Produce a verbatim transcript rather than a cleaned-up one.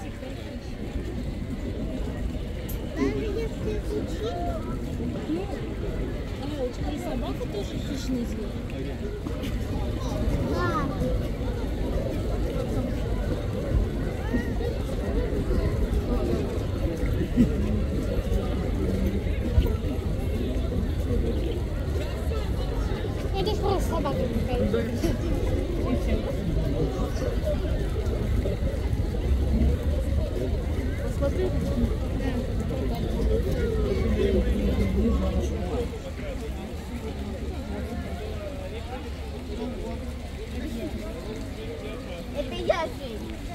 А, у тебя и собака тоже хищный зверь? Это ж просто собака какая-то. Посмотри. Это я.